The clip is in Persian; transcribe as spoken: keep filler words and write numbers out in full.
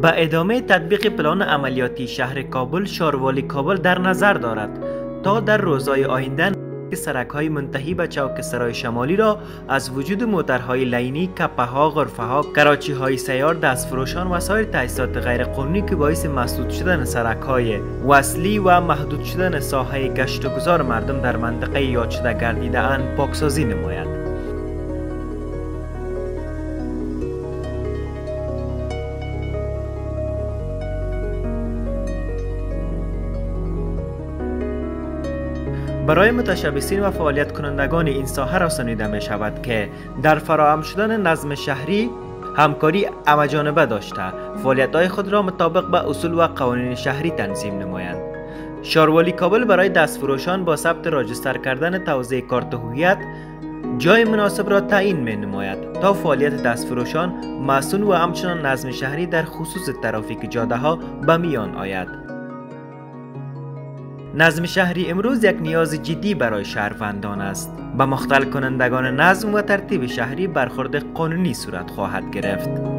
به ادامه تطبیق پلان عملیاتی شهر کابل، شاروالی کابل در نظر دارد تا در روزهای آینده سرک‌های منتهی به چوک سرای شمالی را از وجود موترهای لینی، کپه‌ها، غرفه‌ها، کراچی‌های سیار، دستفروشان و سایر تأسیسات غیرقانونی که باعث مسدود شدن سرک‌های وصلی و محدود شدن ساحه گشت و گذار مردم در منطقه یاد شده گردیده اند پاکسازی نماید. برای متشبثین و فعالیت کنندگان این ساحه را شنیده می شود که در فراهم شدن نظم شهری همکاری همه‌جانبه داشته فعالیت‌های خود را مطابق به اصول و قوانین شهری تنظیم نمایند. شاروالی کابل برای دستفروشان با ثبت راجستر کردن توزیع کارت هویت جای مناسب را تعیین می نماید تا فعالیت دستفروشان مسئول و همچنان نظم شهری در خصوص ترافیک جاده ها به میان آید. نظم شهری امروز یک نیاز جدی برای شهروندان است. به مختل کنندگان نظم و ترتیب شهری برخورد قانونی صورت خواهد گرفت.